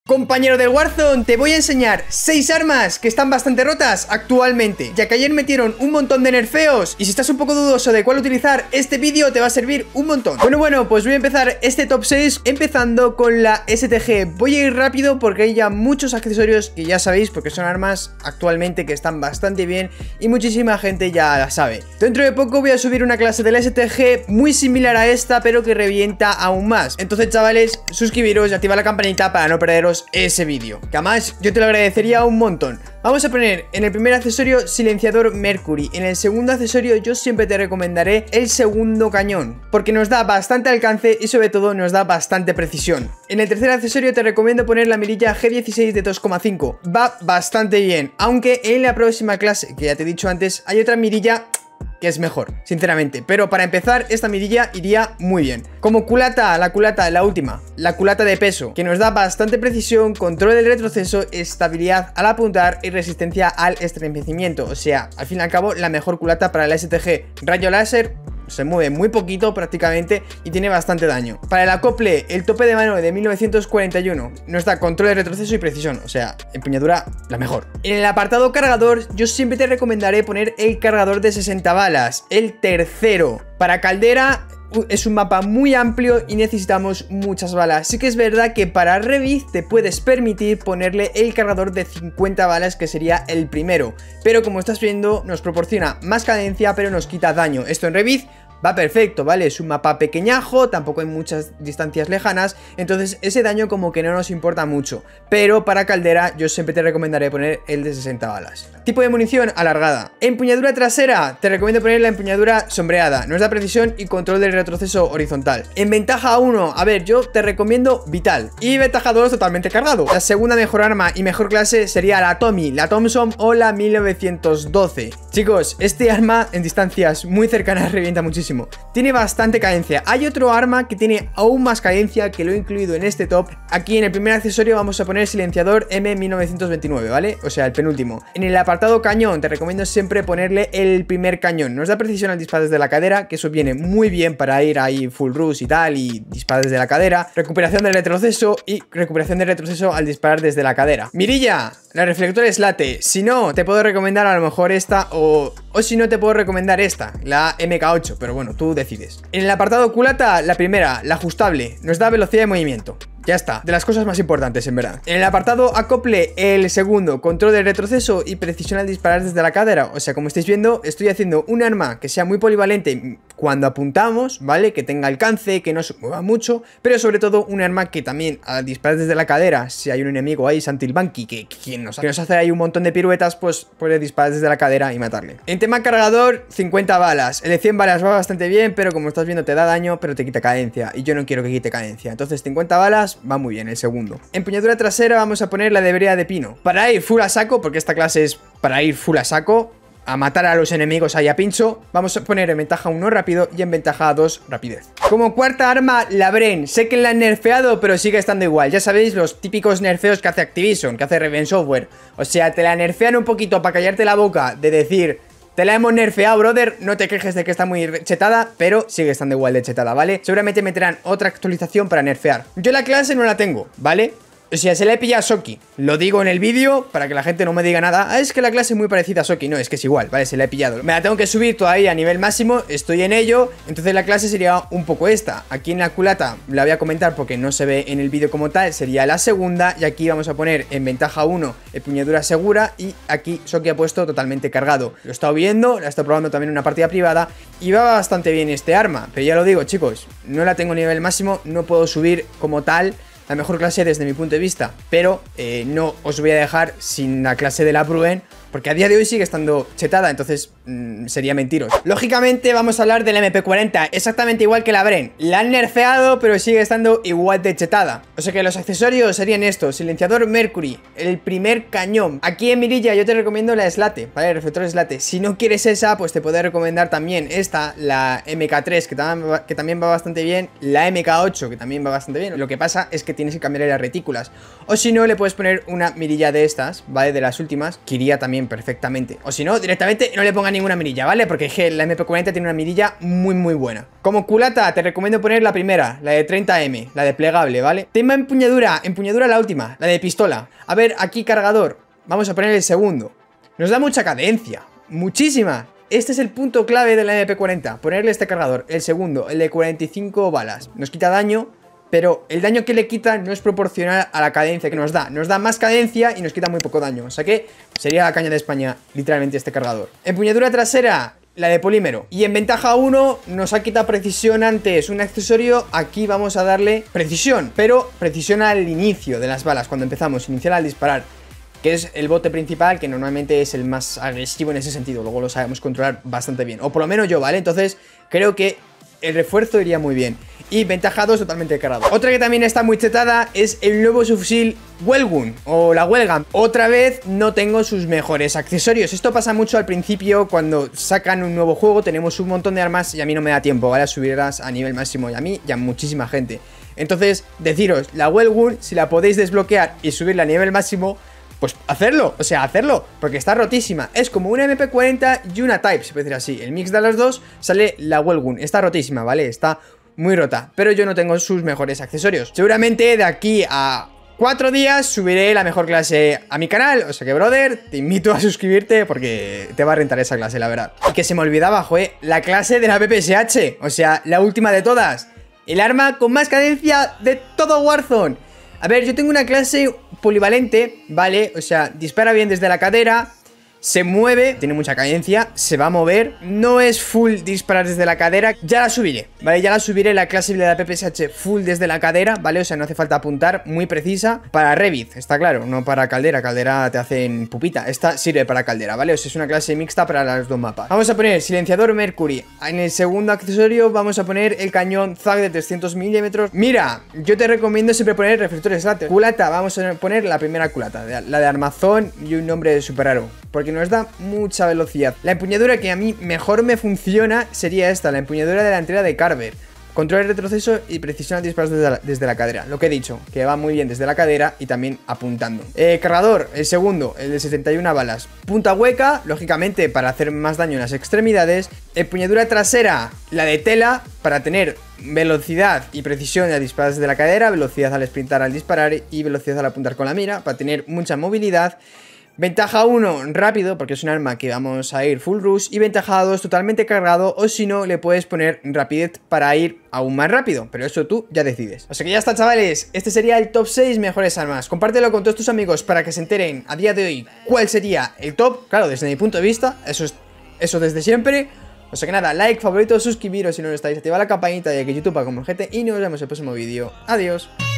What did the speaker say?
Compañero del Warzone, te voy a enseñar 6 armas que están bastante rotas actualmente, ya que ayer metieron un montón de nerfeos y si estás un poco dudoso de cuál utilizar, este vídeo te va a servir un montón. Bueno, pues voy a empezar este top 6 empezando con la STG. Voy a ir rápido porque hay ya muchos accesorios que ya sabéis, porque son armas actualmente que están bastante bien y muchísima gente ya la sabe. Dentro de poco voy a subir una clase de la STG muy similar a esta, pero que revienta aún más. Entonces, chavales, suscribiros y activad la campanita para no perderos ese vídeo, que además yo te lo agradecería un montón. Vamos a poner en el primer accesorio silenciador Mercury. En el segundo accesorio yo siempre te recomendaré el segundo cañón, porque nos da bastante alcance y sobre todo nos da bastante precisión. En el tercer accesorio te recomiendo poner la mirilla G16 de 2,5. Va bastante bien, aunque en la próxima clase, que ya te he dicho antes, hay otra mirilla que es mejor, sinceramente, pero para empezar esta mirilla iría muy bien. Como culata, la última, la culata de peso, que nos da bastante precisión, control del retroceso, estabilidad al apuntar y resistencia al estremecimiento. O sea, al fin y al cabo, la mejor culata para la STG. Rayo láser, se mueve muy poquito prácticamente y tiene bastante daño. Para el acople, el tope de mano de 1941 nos da control de retroceso y precisión, o sea, empuñadura la mejor. En el apartado cargador, yo siempre te recomendaré poner el cargador de 60 balas, el tercero. Para caldera es un mapa muy amplio y necesitamos muchas balas. Sí que es verdad que para Reviz te puedes permitir ponerle el cargador de 50 balas, que sería el primero, pero como estás viendo nos proporciona más cadencia pero nos quita daño. Esto en Reviz va perfecto, ¿vale? Es un mapa pequeñajo, tampoco hay muchas distancias lejanas, entonces ese daño como que no nos importa mucho. Pero para caldera yo siempre te recomendaré poner el de 60 balas. Tipo de munición alargada. Empuñadura trasera, te recomiendo poner la empuñadura sombreada, nos da precisión y control del retroceso horizontal. En ventaja 1, a ver, yo te recomiendo vital. Y ventaja 2, totalmente cargado. La segunda mejor arma y mejor clase sería la Tommy, la Thompson o la 1912. Chicos, este arma en distancias muy cercanas revienta muchísimo. Tiene bastante cadencia. Hay otro arma que tiene aún más cadencia, que lo he incluido en este top. Aquí en el primer accesorio vamos a poner silenciador M1929, ¿vale? O sea, el penúltimo. En el apartado cañón te recomiendo siempre ponerle el primer cañón. Nos da precisión al disparar desde la cadera, que eso viene muy bien para ir ahí full rush y tal, y disparar desde la cadera. Recuperación del retroceso y recuperación del retroceso al disparar desde la cadera. Mirilla, la reflector es late. Si no, te puedo recomendar a lo mejor esta o si no te puedo recomendar esta, la MK8, pero bueno, tú decides. En el apartado culata, la primera, la ajustable, nos da velocidad de movimiento. Ya está, de las cosas más importantes en verdad. En el apartado acople, el segundo, control de retroceso y precisión al disparar desde la cadera. O sea, como estáis viendo, estoy haciendo un arma que sea muy polivalente cuando apuntamos, ¿vale? Que tenga alcance, que no se mueva mucho, pero sobre todo un arma que también al disparar desde la cadera, si hay un enemigo ahí, Santilbanqui, que nos hace ahí un montón de piruetas, pues puede disparar desde la cadera y matarle. En tema cargador, 50 balas. El de 100 balas va bastante bien, pero como estás viendo te da daño, pero te quita cadencia. Y yo no quiero que quite cadencia. Entonces 50 balas va muy bien, el segundo. Empuñadura trasera vamos a poner la de brea de pino. Para ir full a saco, porque esta clase es para ir full a saco, a matar a los enemigos ahí a pincho, vamos a poner en ventaja 1 rápido y en ventaja 2 rapidez. Como cuarta arma, la Bren. Sé que la han nerfeado, pero sigue estando igual. Ya sabéis los típicos nerfeos que hace Activision, que hace Raven Software. O sea, te la nerfean un poquito para callarte la boca de decir: te la hemos nerfeado, brother, no te quejes de que está muy chetada, pero sigue estando igual de chetada, ¿vale? Seguramente meterán otra actualización para nerfear. Yo la clase no la tengo, ¿vale? O sea, se la he pillado a Soki. Lo digo en el vídeo para que la gente no me diga nada. Ah, es que la clase es muy parecida a Soki. No, es que es igual, ¿vale? Se la he pillado. Me la tengo que subir todavía a nivel máximo. Estoy en ello. Entonces la clase sería un poco esta. Aquí en la culata la voy a comentar porque no se ve en el vídeo como tal. Sería la segunda. Y aquí vamos a poner en ventaja 1 empuñadura segura. Y aquí Soki ha puesto totalmente cargado. Lo he estado viendo, la he estado probando también en una partida privada. Y va bastante bien este arma. Pero ya lo digo, chicos, no la tengo a nivel máximo. No puedo subir como tal la mejor clase desde mi punto de vista, pero no os voy a dejar sin la clase de la Bruen, porque a día de hoy sigue estando chetada, entonces sería mentiros. Lógicamente vamos a hablar de la MP40, exactamente igual que la Bren. La han nerfeado, pero sigue estando igual de chetada. O sea que los accesorios serían estos: silenciador Mercury, el primer cañón. Aquí en mirilla yo te recomiendo la Slate, ¿vale? El reflector Slate. Si no quieres esa, pues te puedo recomendar también esta, la MK3, que también va bastante bien. La MK8, que también va bastante bien. Lo que pasa es que tienes que cambiar las retículas. O si no, le puedes poner una mirilla de estas, ¿vale? De las últimas, que iría también también perfectamente. O si no, directamente no le ponga ninguna mirilla, ¿vale? Porque es que la MP40 tiene una mirilla muy buena. Como culata, te recomiendo poner la primera, la de 30M, la de plegable, ¿vale? Tema empuñadura, empuñadura la última, la de pistola. A ver, aquí cargador, vamos a poner el segundo. Nos da mucha cadencia, muchísima. Este es el punto clave de la MP40, ponerle este cargador, el segundo, el de 45 balas. Nos quita daño, pero el daño que le quita no es proporcional a la cadencia que nos da. Nos da más cadencia y nos quita muy poco daño. O sea que sería la caña de España, literalmente, este cargador. Empuñadura trasera, la de polímero. Y en ventaja 1 nos ha quitado precisión antes. Un accesorio, aquí vamos a darle precisión, pero precisión al inicio de las balas, cuando empezamos, iniciar al disparar, que es el bote principal, que normalmente es el más agresivo en ese sentido. Luego lo sabemos controlar bastante bien, o por lo menos yo, ¿vale? Entonces creo que el refuerzo iría muy bien. Y ventaja 2 totalmente cargado. Otra que también está muy chetada es el nuevo subfusil Wellgun, o la Wellgun. Otra vez no tengo sus mejores accesorios. Esto pasa mucho al principio, cuando sacan un nuevo juego. Tenemos un montón de armas y a mí no me da tiempo, ¿vale? A subirlas a nivel máximo, y a mí y a muchísima gente. Entonces, deciros, la Wellgun, si la podéis desbloquear y subirla a nivel máximo, pues hacerlo, o sea, hacerlo, porque está rotísima. Es como una MP40 y una Type, se puede decir así. El mix de las dos sale la Wellgun. Está rotísima, ¿vale? Está muy rota, pero yo no tengo sus mejores accesorios. Seguramente de aquí a 4 días subiré la mejor clase a mi canal. O sea que, brother, te invito a suscribirte porque te va a rentar esa clase, la verdad. Y que se me olvidaba, joder, la clase de la PPSH, o sea, la última de todas. El arma con más cadencia de todo Warzone. A ver, yo tengo una clase polivalente, ¿vale? O sea, dispara bien desde la cadera, se mueve, tiene mucha cadencia, se va a mover. No es full disparar desde la cadera. Ya la subiré, ¿vale? Ya la subiré, la clase de la PPSH full desde la cadera, ¿vale? O sea, no hace falta apuntar, muy precisa. Para Revit, está claro, no para caldera. Caldera te hacen pupita. Esta sirve para caldera, ¿vale? O sea, es una clase mixta para los dos mapas. Vamos a poner silenciador Mercury. En el segundo accesorio vamos a poner el cañón ZAG de 300 milímetros. Mira, yo te recomiendo siempre poner reflectores láser. Culata, vamos a poner la primera culata, la de armazón y un nombre súper raro, porque nos da mucha velocidad. La empuñadura que a mí mejor me funciona sería esta, la empuñadura delantera de Carver. Control de retroceso y precisión al disparar desde la cadera. Lo que he dicho, que va muy bien desde la cadera y también apuntando. Cargador, el segundo, el de 71 balas. Punta hueca, lógicamente para hacer más daño en las extremidades. Empuñadura trasera, la de tela, para tener velocidad y precisión al disparar desde la cadera, velocidad al sprintar al disparar y velocidad al apuntar con la mira, para tener mucha movilidad. Ventaja 1, rápido, porque es un arma que vamos a ir full rush. Y ventaja 2, totalmente cargado, o si no, le puedes poner rapidez para ir aún más rápido. Pero eso tú ya decides. O sea que ya está, chavales, este sería el top 6 mejores armas. Compártelo con todos tus amigos para que se enteren a día de hoy cuál sería el top. Claro, desde mi punto de vista, eso desde siempre. O sea que nada, like, favorito, suscribiros si no lo estáis, activad la campanita de que YouTube haga como gente. Y nos vemos en el próximo vídeo. Adiós.